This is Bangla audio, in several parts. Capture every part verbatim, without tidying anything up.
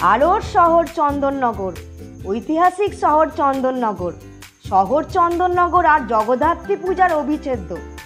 আলোর শহর চন্দননগর, ঐতিহাসিক শহর চন্দননগর, শহর চন্দননগর আর জগদ্ধাত্রী পূজার অবিচ্ছেদ্য।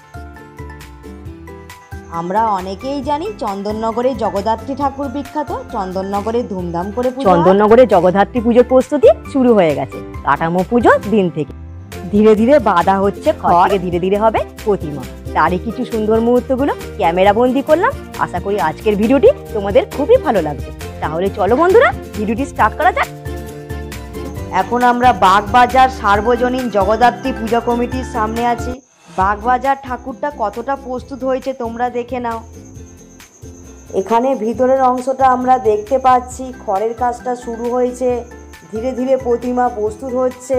আমরা অনেকেই জানি চন্দননগরে জগদ্ধাত্রী ঠাকুর বিখ্যাত। চন্দননগরে ধুমধাম করে চন্দননগরে জগদ্ধাত্রী পুজোর প্রস্তুতি শুরু হয়ে গেছে কাঠামো পুজোর দিন থেকে। ধীরে ধীরে বাঁধা হচ্ছে খড়, ধীরে ধীরে হবে প্রতিমা। তারই কিছু সুন্দর মুহূর্তগুলো ক্যামেরা বন্দি করলাম। আশা করি আজকের ভিডিওটি তোমাদের খুবই ভালো লাগবে। তাহলে চলো বন্ধুরা, ভিডিওটি স্টার্ট করা যাক। এখন আমরা বাগবাজার সার্বজনীন জগদ্ধাত্রী পূজা কমিটির সামনে আছি। বাগবাজার ঠাকুরটা কতটা প্রস্তুত হয়েছে তোমরা দেখে নাও। এখানে ভিতরের অংশটা আমরা দেখতে পাচ্ছি, খড়ের কাজটা শুরু হয়েছে, ধীরে ধীরে প্রতিমা প্রস্তুত হচ্ছে।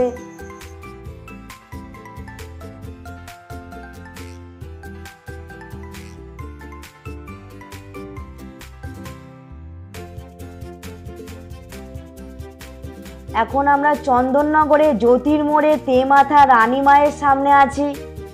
এখন আমরা চন্দননগরে জ্যোতির্মোড়ে তেমাথা রানী মায়ের সামনে আছি।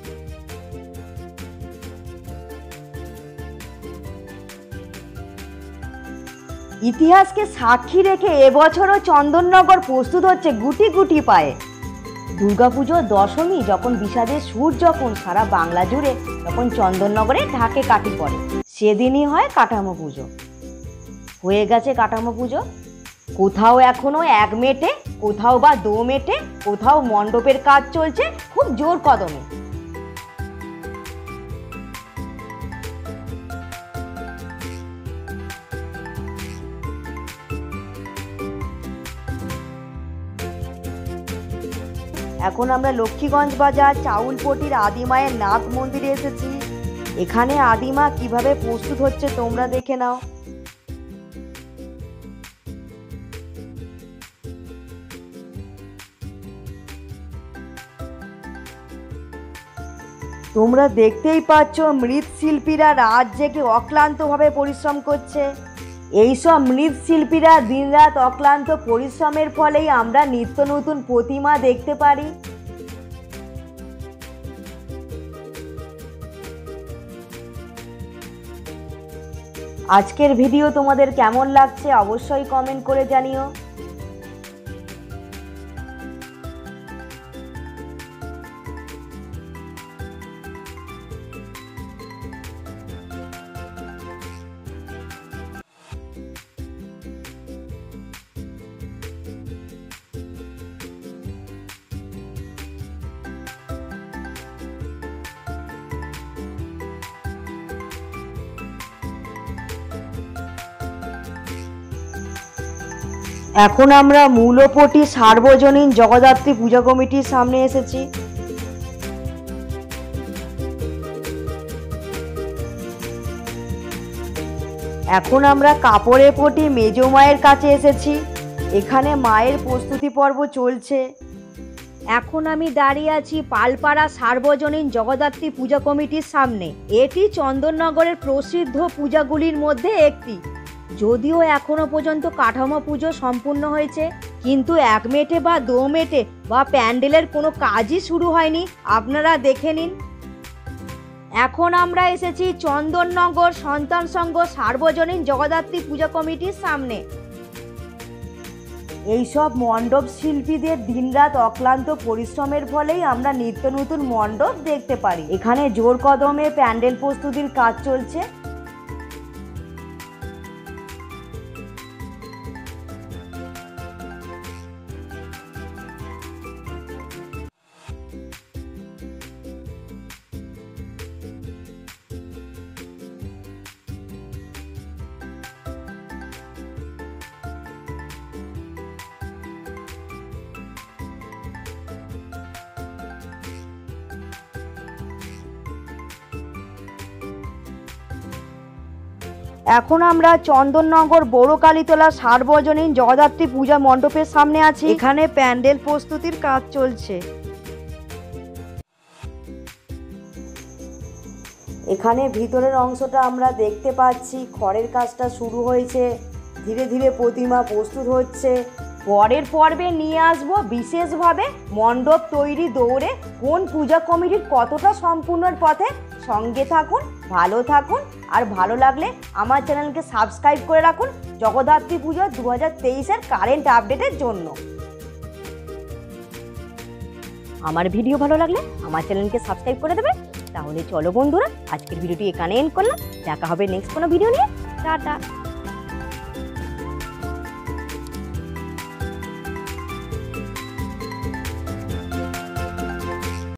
ইতিহাসকে সাক্ষী রেখে এবছরও চন্দননগর প্রস্তুত হচ্ছে গুটি গুটি পায়ে। দুর্গাপুজোর দশমী যখন বিষাদের সুর যখন সারা বাংলা জুড়ে, তখন চন্দননগরে ঢাকে কাঠি পড়ে, সেদিনই হয় কাঠামো পুজো। হয়ে গেছে কাঠামো পুজো, কোথাও এখনো এক মেটে, কোথাও বা দো মেটে, কোথাও মণ্ডপের কাজ চলছে খুব জোর কদমে। এখন আমরা লক্ষ্মীগঞ্জ বাজার চাউলপটির আদিমায়ের নাথ মন্দিরে এসেছি। এখানে আদিমা কিভাবে প্রস্তুত হচ্ছে তোমরা দেখে নাও। তোমরা দেখতেই পাচ্ছ মৃৎশিল্পীরা রাত জেগে অক্লান্তভাবে পরিশ্রম করছে। এইসব মৃৎশিল্পীরা দিনরাত অক্লান্ত পরিশ্রমের ফলেই আমরা নিত্য নতুন প্রতিমা দেখতে পারি। আজকের ভিডিও তোমাদের কেমন লাগছে অবশ্যই কমেন্ট করে জানিও। এখন আমরা মূলপটি সার্বজনীন জগদ্ধাত্রী পূজা কমিটির সামনে এসেছি। এখন আমরা কাপড়ে পটি মেজ মায়ের কাছে এসেছি। এখানে মায়ের প্রস্তুতি পর্ব চলছে। এখন আমি দাঁড়িয়ে আছি পালপাড়া সার্বজনীন জগদ্ধাত্রী পূজা কমিটির সামনে। এটি চন্দননগরের প্রসিদ্ধ পূজাগুলির মধ্যে একটি। যদিও এখনো পর্যন্ত কাঠামো পুজো সম্পূর্ণ হয়েছে, কিন্তু এক মেটে বা দো মেটে বা প্যান্ডেলের কোনো কাজই শুরু হয়নি। আপনারা দেখে নিন। এখন আমরা এসেছি চন্দননগর সন্তান সংঘ সার্বজনীন জগদ্ধাত্রী পূজা কমিটির সামনে। এইসব মণ্ডপ শিল্পীদের দিনরাত অক্লান্ত পরিশ্রমের ফলেই আমরা নিত্য নতুন মণ্ডপ দেখতে পারি। এখানে জোর কদমে প্যান্ডেল প্রস্তুতির কাজ চলছে। এখন আমরা চন্দননগর বড়কালীতলা সার্বজনীন জগদ্ধাত্রী পূজা মণ্ডপের সামনে আছি। এখানে প্যান্ডেল প্রস্তুতির কাজ চলছে। এখানে ভিতরের অংশটা আমরা দেখতে পাচ্ছি, খড়ের কাজটা শুরু হয়েছে, ধীরে ধীরে প্রতিমা প্রস্তুত হচ্ছে। পরের পর্বে নিয়ে আসবো বিশেষভাবে মণ্ডপ তৈরি দৌড়ে কোন পূজা কমিটির কতটা সম্পূর্ণের পথে সঙ্গে থাকুন, ভালো থাকুন, আর ভালো লাগলে আমার চ্যানেলকে সাবস্ক্রাইব করে রাখুন জগদ্ধাত্রী পুজো দু হাজার তেইশের কারেন্ট আপডেটের জন্য। আমার ভিডিও ভালো লাগলে আমার চ্যানেলকে সাবস্ক্রাইব করে দেবে। তাহলে চলো বন্ধুরা, আজকের ভিডিওটি এখানে এন্ড করলাম। দেখা হবে নেক্সট কোনো ভিডিও নিয়ে। টাটা।